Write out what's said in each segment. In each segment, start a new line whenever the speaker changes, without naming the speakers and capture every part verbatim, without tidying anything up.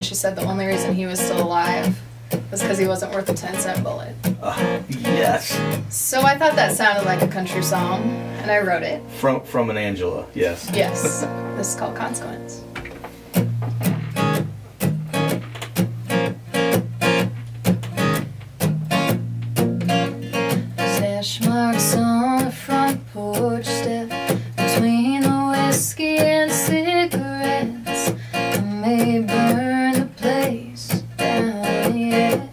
She said the only reason he was still alive was because he wasn't worth a ten cent bullet.
Uh, yes.
So I thought that sounded like a country song, and I wrote it.
From from an Angela, yes.
Yes. This is called Consequence. Sash marks on the front porch step, between the whiskey and cigarettes. I may burn the place down yet.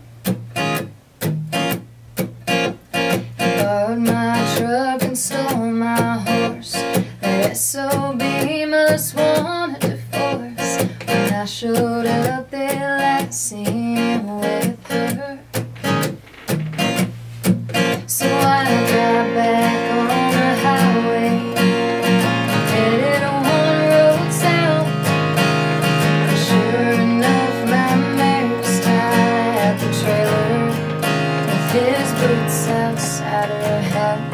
He borrowed my truck and stole my horse. That S O B must want a divorce. When I showed up, they last seen with her. So I got back on the highway, headed one road south. And sure enough, my Meyer was tied at the trailer with his boots outside her house.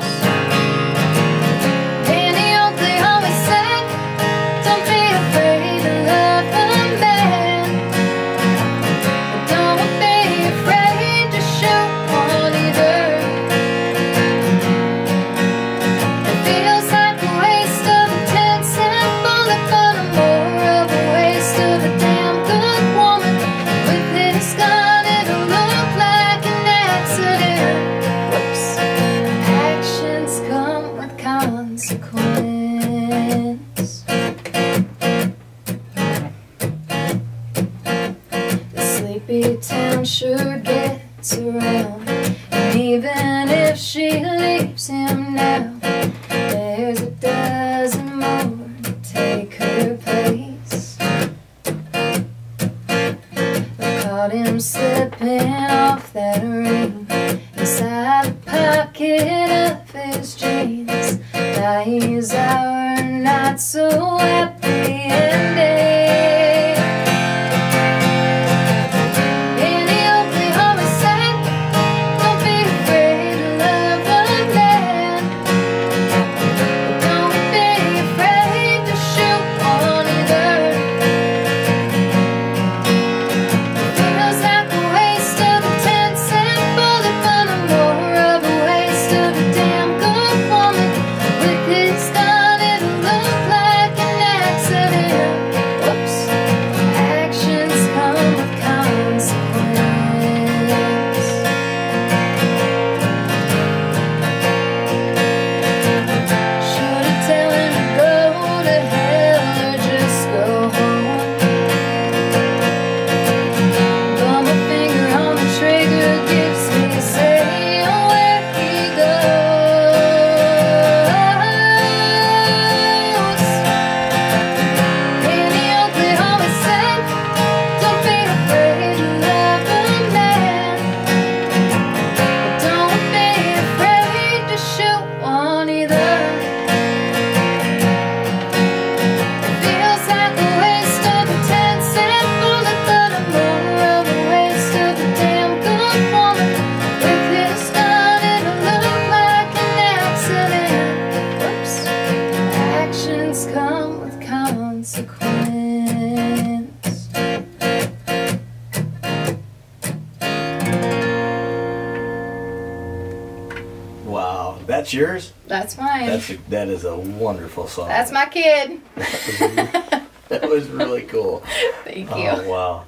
And he only always said, don't be afraid to love a man, but don't be afraid to shoot one either. It feels like a waste of a ten cent bullet, but I'm more of a waste of a damn good woman. With his gun, it'll look like an accident. Whoops. Actions come with consequence. The sleepy town sure gets around, and even if she leaves him now, there's a dozen more to take her place. I caught him slipping off that ring inside the pocket of his jeans. Now he's our not so happy ending. And he only always said, don't be afraid to love a man, but don't be afraid to shoot one either. It feels like a waste of a ten cent bullet, but I'm more of a waste of a damn good woman. With his gun, it'll look like an accident. Whoops. Actions come with consequence. Should've tell him to go to hell or just go home. But my finger on the trigger gives me a say on where he goes. And he only always said, don't be afraid to love a man, but don't be afraid to shoot one either. It feels like a waste of a ten cent bullet, but I'm more of a waste of a damn good woman. With his gun, it'll look like an accident. Whoops. Actions come with consequence.
Wow, that's yours?
That's mine.
That's a, that is a wonderful song.
That's my kid.
That was really cool.
Thank you.
Oh, wow.